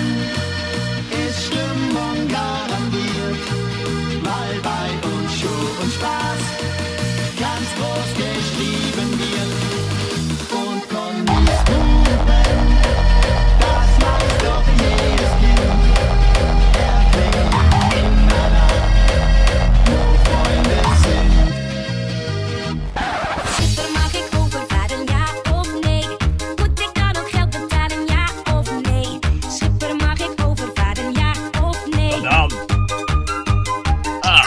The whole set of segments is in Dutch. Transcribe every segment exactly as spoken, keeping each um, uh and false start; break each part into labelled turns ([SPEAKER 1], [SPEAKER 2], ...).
[SPEAKER 1] ist Stimmung garantiert, weil bei uns Show und Spaß ganz groß geschrieben wird. Und Connys Hupen, das weiß doch jedes Kind, erklingen immer da, wo Freunde sind.
[SPEAKER 2] Super, mag ik overvaren, ja of nee? Moet ik dan ook geld betalen, ja of nee? Super, mag ik overvaren, ja of nee?
[SPEAKER 3] Dan. Ah.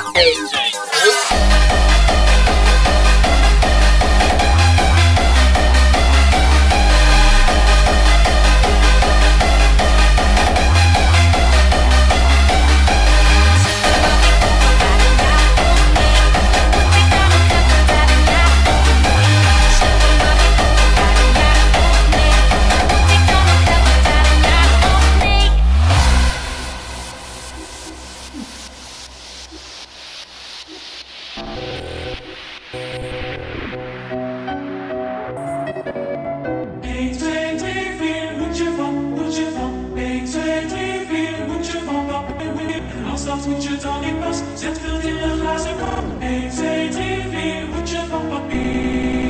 [SPEAKER 4] één, twee, drie, vier, hoedje van, hoedje van. één, twee, drie, vier, hoedje van papier. En als dat hoedje dan niet past, zet geld in een glazen kan. één, twee, drie, vier, hoedje van papier.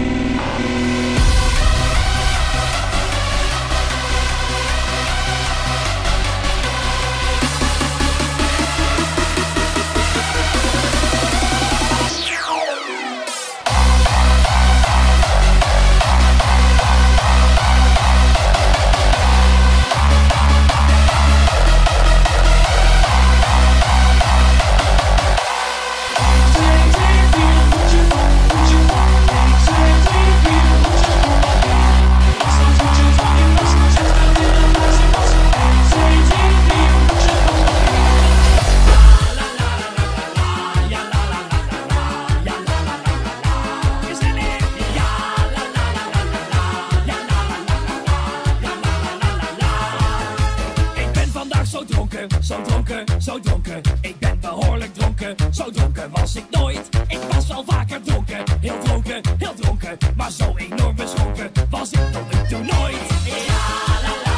[SPEAKER 3] Zo dronken, zo dronken, zo dronken. Ik ben behoorlijk dronken, zo dronken was ik nooit. Ik was wel vaker dronken, heel dronken, heel dronken. Maar zo enorm beschonken was ik tot nu toe nooit. Ja, la, la.